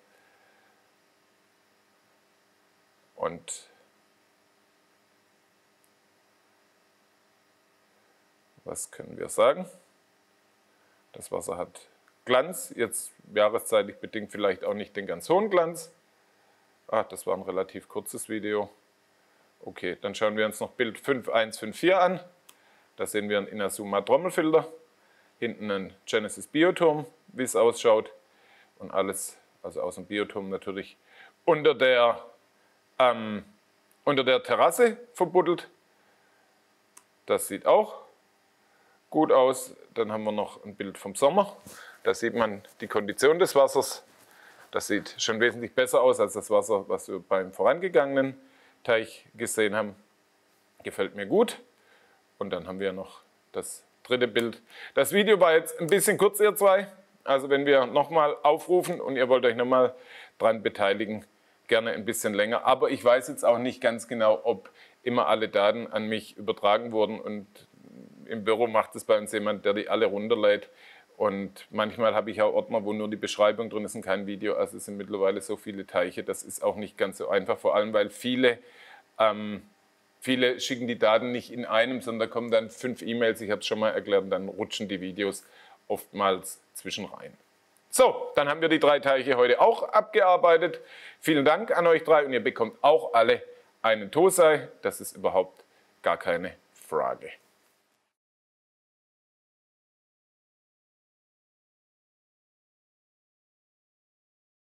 Und was können wir sagen? Das Wasser hat Glanz, jetzt jahreszeitlich bedingt vielleicht auch nicht den ganz hohen Glanz. Das war ein relativ kurzes Video. Okay, dann schauen wir uns noch Bild 5154 an. Da sehen wir einen Inazuma Trommelfilter, hinten ein Genesis Bioturm, wie es ausschaut. Und alles, also aus dem Bioturm natürlich, unter der Terrasse verbuddelt. Das sieht auch gut aus. Dann haben wir noch ein Bild vom Sommer. Da sieht man die Kondition des Wassers. Das sieht schon wesentlich besser aus als das Wasser, was wir beim vorangegangenen Teich gesehen haben. Gefällt mir gut. Und dann haben wir noch das dritte Bild. Das Video war jetzt ein bisschen kurz, ihr zwei. Also wenn wir nochmal aufrufen und ihr wollt euch nochmal dran beteiligen, gerne ein bisschen länger. Aber ich weiß jetzt auch nicht ganz genau, ob immer alle Daten an mich übertragen wurden. Und im Büro macht es bei uns jemand, der die alle runterlädt. Und manchmal habe ich auch Ordner, wo nur die Beschreibung drin ist und kein Video. Also es sind mittlerweile so viele Teiche, das ist auch nicht ganz so einfach. Vor allem, weil viele schicken die Daten nicht in einem, sondern da kommen dann 5 E-Mails, ich habe es schon mal erklärt, und dann rutschen die Videos oftmals zwischen rein. So, dann haben wir die 3 Teiche heute auch abgearbeitet. Vielen Dank an euch 3 und ihr bekommt auch alle einen Tosei. Das ist überhaupt gar keine Frage.